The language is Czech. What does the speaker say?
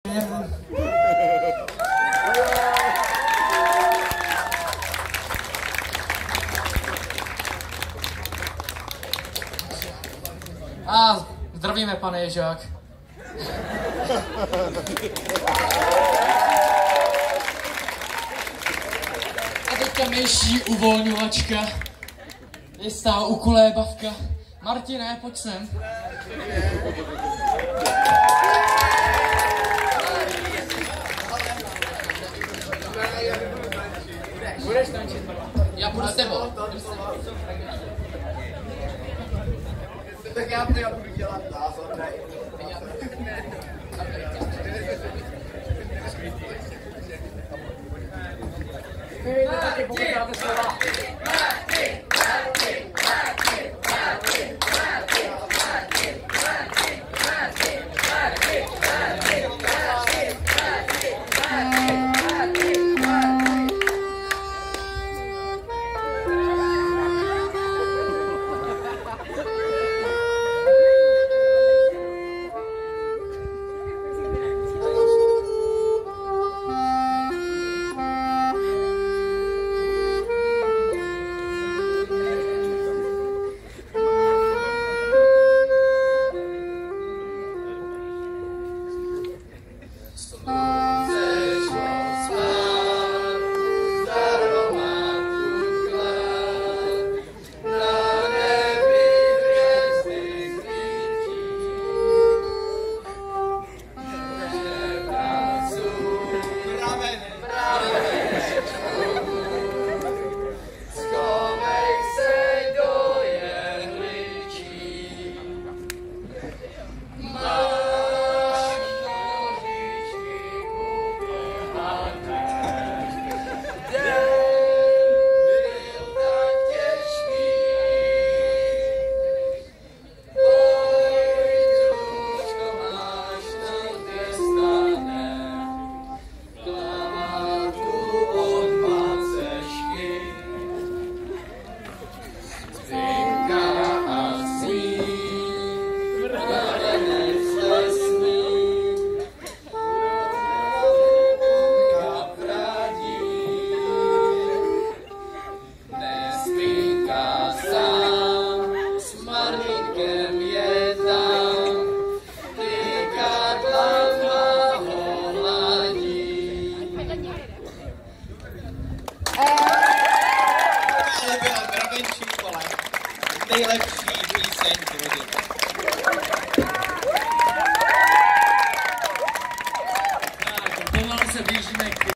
A, zdravíme, pane Ježák. A teďka myší uvolňovačka. Jistá ukolébavka. Martine, pojď sem. Budeš tančit? Já půjdu s tebou. Tak já budu dělat názor. Taky pokud dáte slova. Nejlepší píseň v Pomalu se blížíme k